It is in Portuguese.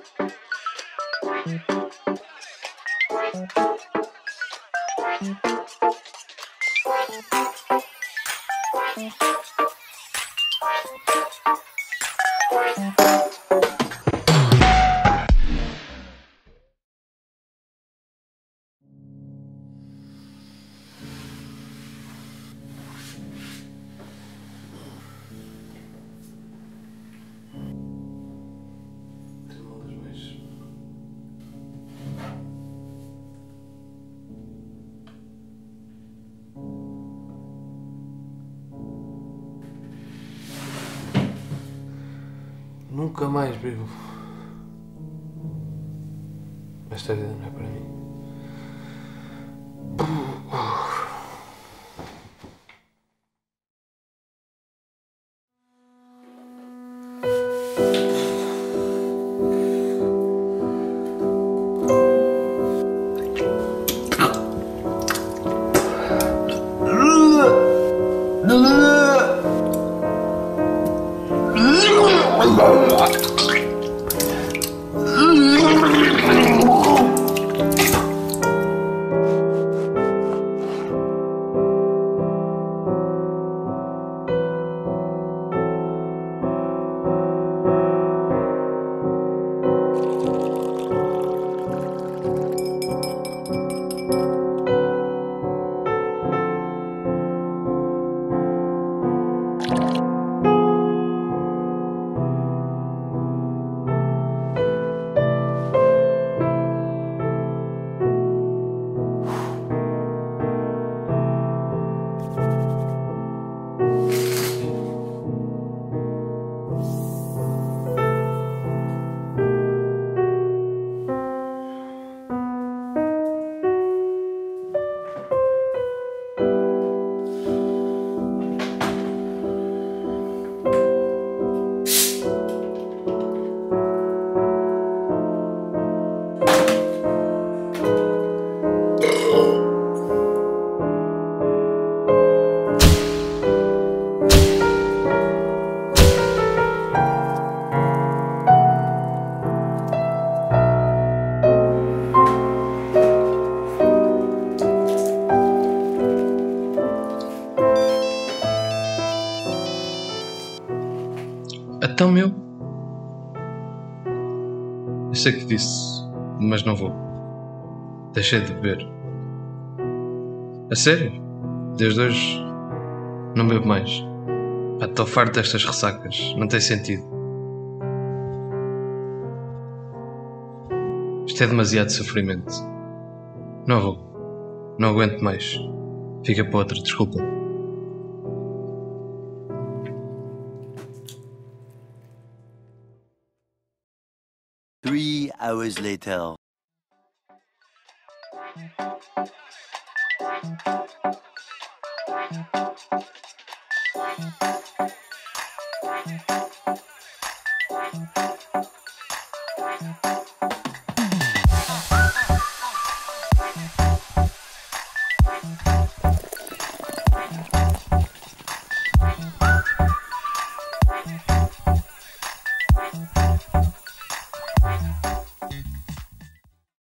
Nunca mais bebo. Esta vida não é para mim. Então, meu, eu sei que disse, mas não vou. Deixei de beber. A sério? Desde hoje não bebo mais. Pá, estou farto destas ressacas. Não tem sentido. Isto é demasiado sofrimento. Não vou. Não aguento mais. Fica para outra, desculpa. Three hours later.